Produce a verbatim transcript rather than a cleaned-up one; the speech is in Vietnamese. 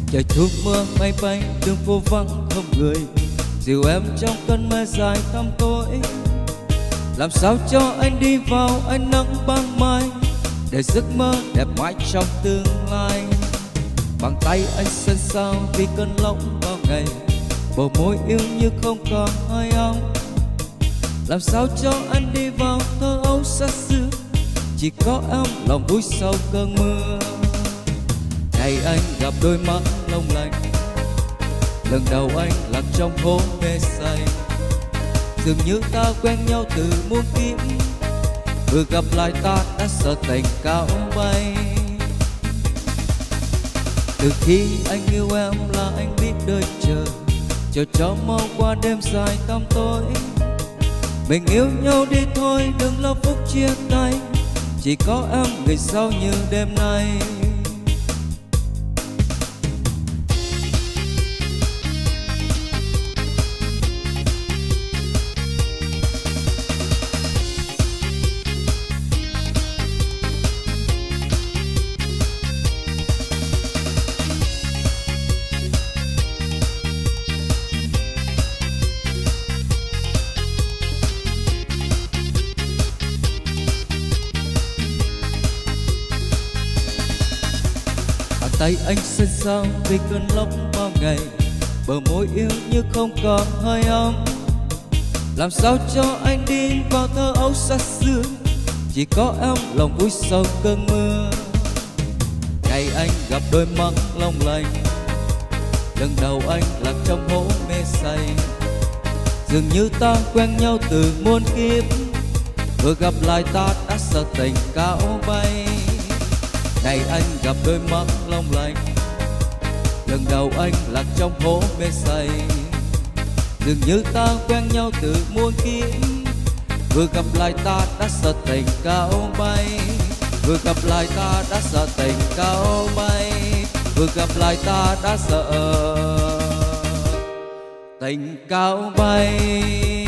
Trời thu mưa bay bay đường phố vắng không người, dìu em trong cơn mưa dài tăm tối. Làm sao cho anh đi vào ánh nắng ban mai, để giấc mơ đẹp mãi trong tương lai. Bàn tay anh xanh xao vì cơn lóng bao ngày, bờ môi yêu như không còn hơi ong. Làm sao cho anh đi vào thơ ấu xa xưa, chỉ có em lòng vui sau cơn mưa. Ngày anh gặp đôi mắt long lanh, lần đầu anh lạc trong hố mê say. Dường như ta quen nhau từ muôn kiếp, vừa gặp lại ta đã sợ tình cao bay. Từ khi anh yêu em là anh biết đợi chờ, chờ cho mau qua đêm dài tăm tối. Mình yêu nhau đi thôi đừng lo phút chia tay, chỉ có em người sau như đêm nay. Tay anh xanh xao vì cơn lóng bao ngày, bờ môi yêu như không còn hơi ấm. Làm sao cho anh đi vào thơ ấu xa xưa, chỉ có em lòng vui sau cơn mưa. Ngày anh gặp đôi mắt long lanh, lần đầu anh lạc trong hố mê say. Dường như ta quen nhau từ muôn kiếp, vừa gặp lại ta đã sợ tình cao bay. Ngày anh gặp đôi mắt long lanh, lần đầu anh lạc trong hố mê say. Dường như ta quen nhau từ muôn kiếp, vừa gặp lại ta đã sợ tình cao bay. Vừa gặp lại ta đã sợ tình cao bay, vừa gặp lại ta đã sợ tình cao bay.